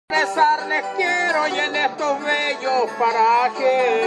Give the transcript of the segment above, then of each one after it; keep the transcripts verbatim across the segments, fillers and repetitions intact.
Rezarles quiero y en estos bellos parajes,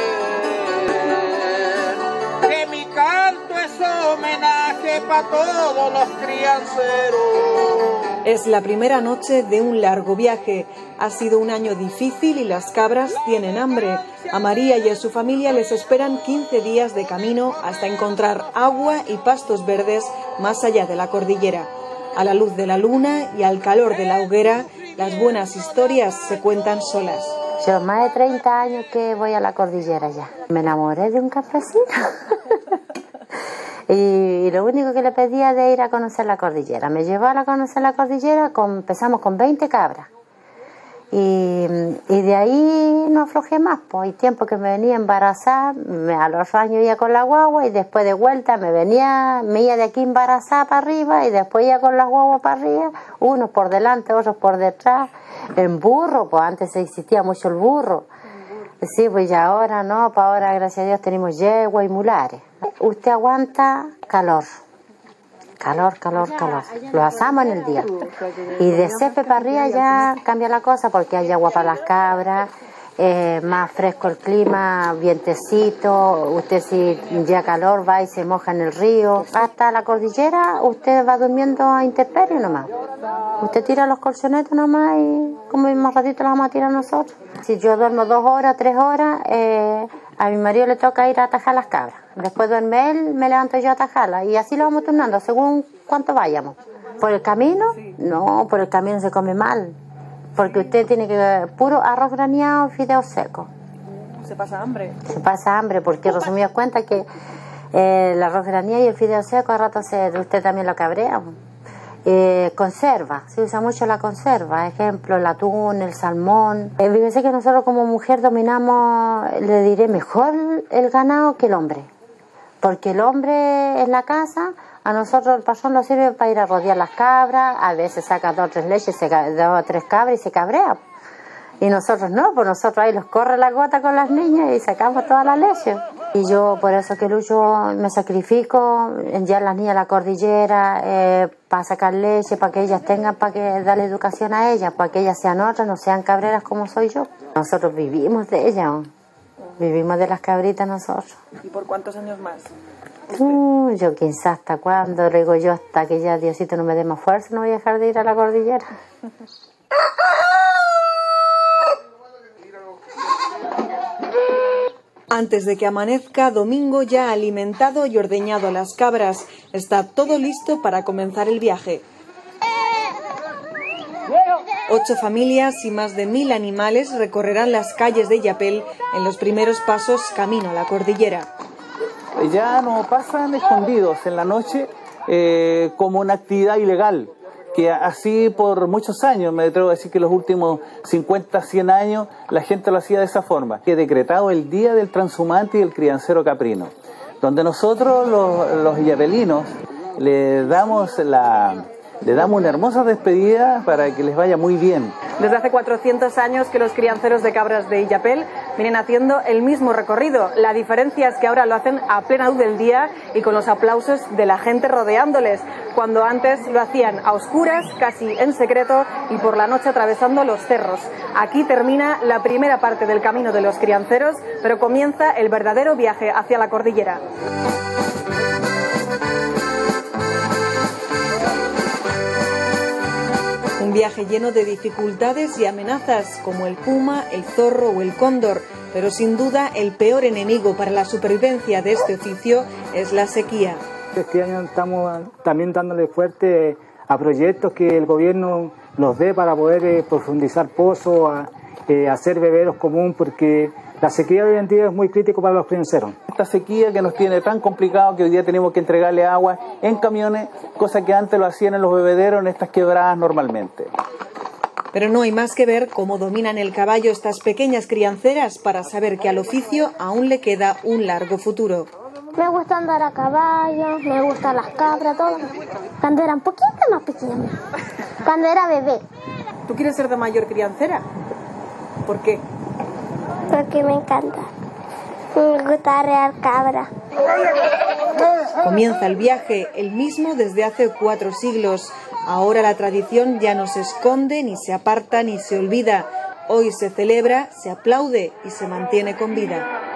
que mi canto es homenaje para todos los crianceros. Es la primera noche de un largo viaje. Ha sido un año difícil y las cabras tienen hambre. A María y a su familia les esperan quince días de camino hasta encontrar agua y pastos verdes más allá de la cordillera. A la luz de la luna y al calor de la hoguera, las buenas historias se cuentan solas. Yo más de treinta años que voy a la cordillera ya. Me enamoré de un campesino. y, y lo único que le pedía de ir a conocer la cordillera. Me llevó a conocer la cordillera, con, empezamos con veinte cabras. Y, y de ahí no aflojé más, pues hay tiempo que me venía embarazada, me, a los años iba con la guagua y después de vuelta me venía, me iba de aquí embarazada para arriba y después iba con la guagua para arriba, unos por delante, otros por detrás, en burro, pues antes existía mucho el burro, sí, pues ya ahora no, pues ahora gracias a Dios tenemos yegua y mulares. Usted aguanta calor. Calor, calor, calor. Lo asamos en el día. Y de cepe para arriba ya cambia la cosa porque hay agua para las cabras, eh, más fresco el clima, vientecito. Usted si ya calor va y se moja en el río. Hasta la cordillera usted va durmiendo a intemperie nomás. Usted tira los colchonetes nomás y como más ratito los vamos a tirar nosotros. Si yo duermo dos horas, tres horas, eh, a mi marido le toca ir a atajar las cabras. Después duerme él, me levanto yo a atajarlas. Y así lo vamos turnando, según cuánto vayamos. ¿Por el camino? No, por el camino se come mal. Porque usted tiene que... Puro arroz graneado y fideos secos. ¿Se pasa hambre? Se pasa hambre, porque resumidas cuentas que eh, el arroz graneado y el fideo seco a rato se, usted también lo cabrea. Eh, conserva, se usa mucho la conserva, ejemplo el atún, el salmón. Eh, fíjese que nosotros como mujer dominamos, le diré, mejor el ganado que el hombre, porque el hombre en la casa, a nosotros el pasón nos sirve para ir a rodear las cabras, a veces saca dos o tres leches, se, dos o tres cabras y se cabrea. Y nosotros no, pues nosotros ahí los corre la gota con las niñas y sacamos toda la leche. Y yo por eso que lucho, me sacrifico, enviar las niñas a la cordillera, eh, para sacar leche, para que ellas tengan, para que darle educación a ellas, para que ellas sean otras, no sean cabreras como soy yo. Nosotros vivimos de ellas, vivimos de las cabritas nosotros. ¿Y por cuántos años más? Uh, yo quizás hasta cuándo, le digo yo, hasta que ya Diosito no me dé más fuerza, no voy a dejar de ir a la cordillera. Antes de que amanezca, Domingo ya ha alimentado y ordeñado a las cabras. Está todo listo para comenzar el viaje. Ocho familias y más de mil animales recorrerán las calles de Illapel en los primeros pasos camino a la cordillera. Ya no pasan escondidos en la noche eh, como una actividad ilegal, que así por muchos años, me atrevo a decir que los últimos cincuenta, cien años, la gente lo hacía de esa forma, que he decretado el Día del Transhumante y el Criancero Caprino, donde nosotros los, los illapelinos le damos la... Le damos una hermosa despedida para que les vaya muy bien. Desde hace cuatrocientos años que los crianceros de cabras de Illapel vienen haciendo el mismo recorrido. La diferencia es que ahora lo hacen a plena luz del día y con los aplausos de la gente rodeándoles, cuando antes lo hacían a oscuras, casi en secreto y por la noche atravesando los cerros. Aquí termina la primera parte del camino de los crianceros, pero comienza el verdadero viaje hacia la cordillera. Un viaje lleno de dificultades y amenazas como el puma, el zorro o el cóndor, pero sin duda el peor enemigo para la supervivencia de este oficio es la sequía. Este año estamos también dándole fuerte a proyectos que el gobierno nos dé para poder eh, profundizar pozos, a, eh, hacer beberos común, porque la sequía de hoy en día es muy crítico para los crianceros. Esta sequía que nos tiene tan complicado que hoy día tenemos que entregarle agua en camiones, cosa que antes lo hacían en los bebederos, en estas quebradas normalmente. Pero no hay más que ver cómo dominan el caballo estas pequeñas crianceras para saber que al oficio aún le queda un largo futuro. Me gusta andar a caballo, me gustan las cabras, todo. Cuando era un poquito más pequeña, cuando era bebé. ¿Tú quieres ser de mayor criancera? ¿Por qué? Porque me encanta. Me gusta arrear cabra. Comienza el viaje, el mismo desde hace cuatro siglos. Ahora la tradición ya no se esconde, ni se aparta, ni se olvida. Hoy se celebra, se aplaude y se mantiene con vida.